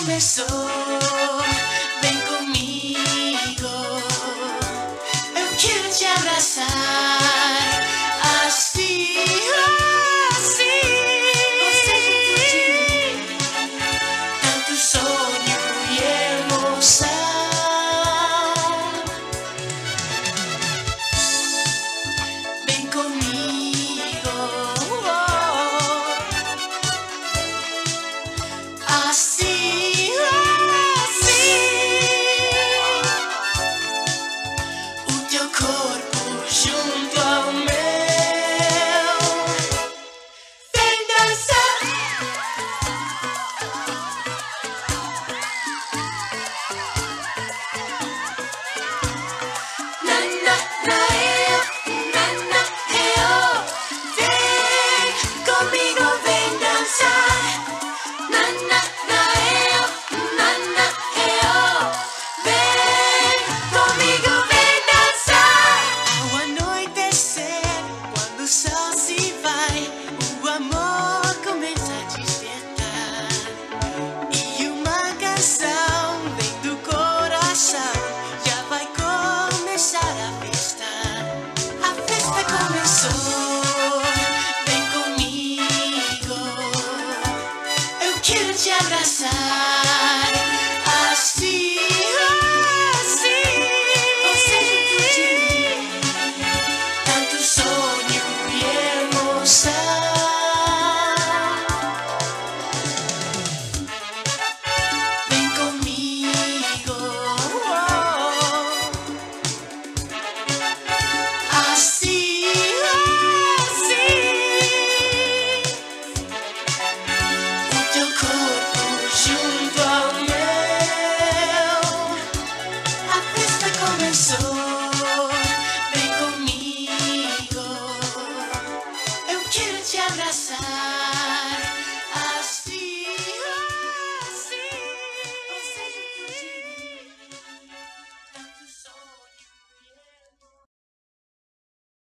começou, vem comigo. Eu quero te abraçar, assim, assim. Você dentro de mim, tanto sonho e emoção. Vem comigo, assim, assim. O teu corpo junto ao meu. Vem dançar. Na, na, na, na, na, vem comigo, vem dançar. Na, na, na, na, na, vem comigo, vem dançar. Ao anoitecer, quando o sol se vai, o amor começa a despertar. E uma canção vem do coração, já vai começar a festa. A festa começou, vem comigo. Eu quero te abraçar.